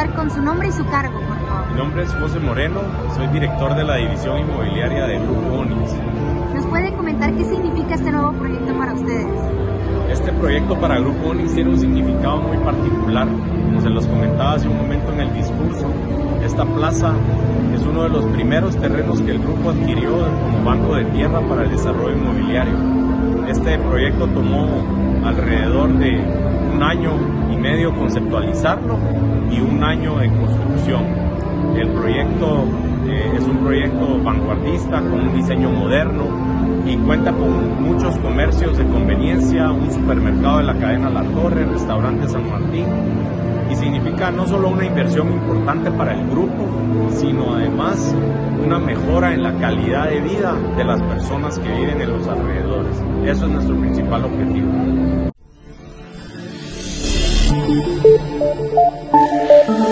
comenzar con su nombre y su cargo, por favor. Mi nombre es José Moreno, soy director de la división inmobiliaria de Grupo Onix. ¿Nos puede comentar qué significa este nuevo proyecto para ustedes? Este proyecto para Grupo Onix tiene un significado muy particular. Como se los comentaba hace un momento en el discurso, esta plaza es uno de los primeros terrenos que el grupo adquirió como banco de tierra para el desarrollo inmobiliario. Este proyecto tomó alrededor de 1 año y medio conceptualizarlo y 1 año en construcción. El proyecto es un proyecto vanguardista con un diseño moderno y cuenta con muchos comercios de conveniencia, un supermercado de la cadena La Torre, restaurante San Martín, y significa no solo una inversión importante para el grupo, sino además una mejora en la calidad de vida de las personas que viven en los alrededores. Eso es nuestro principal objetivo.